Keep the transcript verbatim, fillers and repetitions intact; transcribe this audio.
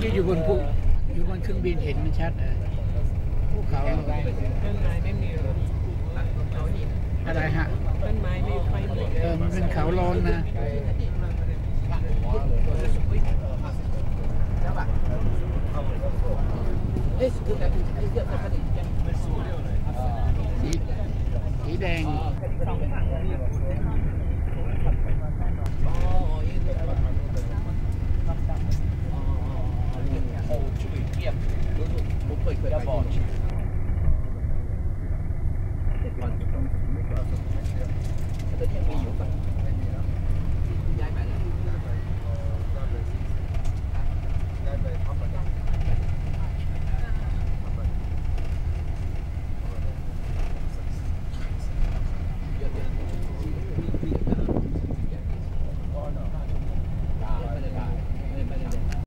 ที่อยู่บนภูอยู่บนเครื่องบินเห็นมันชัดเลยภูเขาต้นไม้ไม่มีเขาหินอะไรฮะต้นไม้ไม่ค่อยมีเออมันเป็นเขาโลนนะสีสีแดง